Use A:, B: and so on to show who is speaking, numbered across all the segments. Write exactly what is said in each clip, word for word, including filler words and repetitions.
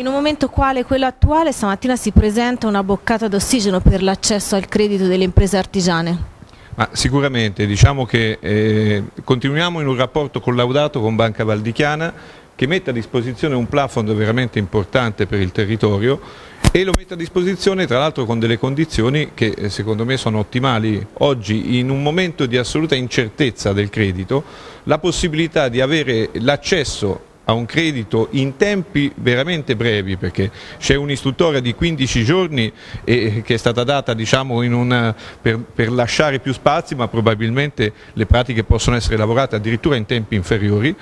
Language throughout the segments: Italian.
A: In un momento quale quello attuale, stamattina si presenta una boccata d'ossigeno per l'accesso al credito delle imprese artigiane.
B: Ma sicuramente, diciamo che eh, continuiamo in un rapporto collaudato con Banca Val di Chiana che mette a disposizione un plafond veramente importante per il territorio e lo mette a disposizione tra l'altro con delle condizioni che eh, secondo me sono ottimali. Oggi, in un momento di assoluta incertezza del credito, la possibilità di avere l'accesso a un credito in tempi veramente brevi, perché c'è un'istruttoria di quindici giorni e, che è stata data, diciamo, in una, per, per lasciare più spazi, ma probabilmente le pratiche possono essere lavorate addirittura in tempi inferiori,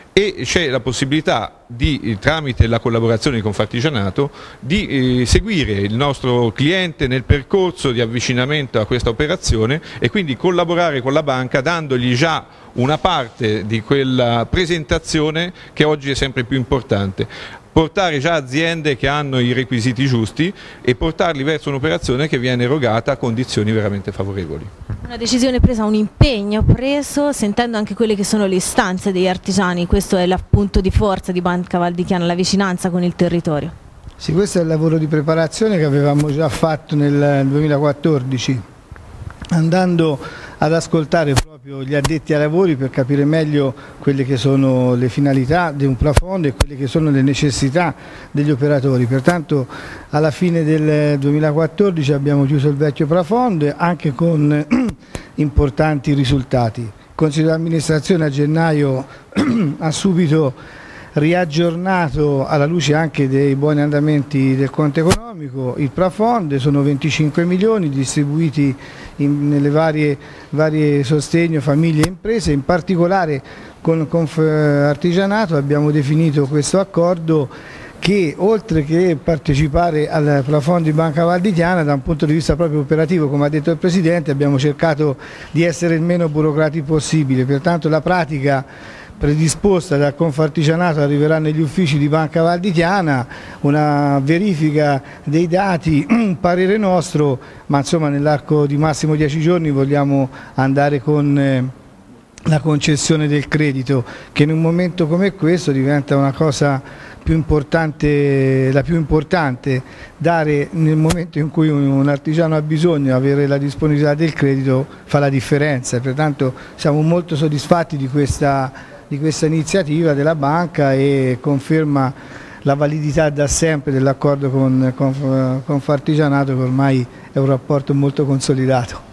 B: e c'è la possibilità di, tramite la collaborazione di Confartigianato, di eh, seguire il nostro cliente nel percorso di avvicinamento a questa operazione e quindi collaborare con la banca dandogli già una parte di quella presentazione che oggi è sempre più importante. Portare già aziende che hanno i requisiti giusti e portarli verso un'operazione che viene erogata a condizioni veramente favorevoli.
A: Una decisione presa, un impegno preso, sentendo anche quelle che sono le istanze degli artigiani. Questo è l'appunto di forza di Banca Val di Chiana, la vicinanza con il territorio.
C: Sì, questo è il lavoro di preparazione che avevamo già fatto nel duemilaquattordici, andando ad ascoltare proprio gli addetti ai lavori per capire meglio quelle che sono le finalità di un plafond e quelle che sono le necessità degli operatori. Pertanto alla fine del duemilaquattordici abbiamo chiuso il vecchio plafond anche con importanti risultati. Il Consiglio di amministrazione a gennaio ha subito riaggiornato, alla luce anche dei buoni andamenti del conto economico, il plafond. Sono venticinque milioni distribuiti in, nelle varie, varie sostegno famiglie e imprese. In particolare con Confartigianato abbiamo definito questo accordo che, oltre che partecipare al plafond di Banca Val di Chiana, da un punto di vista proprio operativo, come ha detto il Presidente, abbiamo cercato di essere il meno burocratici possibile. Pertanto la pratica predisposta da Confartigianato arriverà negli uffici di Banca Val di Chiana, una verifica dei dati, un parere nostro, ma insomma nell'arco di massimo dieci giorni vogliamo andare con eh, la concessione del credito, che in un momento come questo diventa una cosa più importante, la più importante. Dare nel momento in cui un artigiano ha bisogno, avere la disponibilità del credito fa la differenza. Pertanto siamo molto soddisfatti di questa di questa iniziativa della banca e conferma la validità da sempre dell'accordo con Confartigianato, che ormai è un rapporto molto consolidato.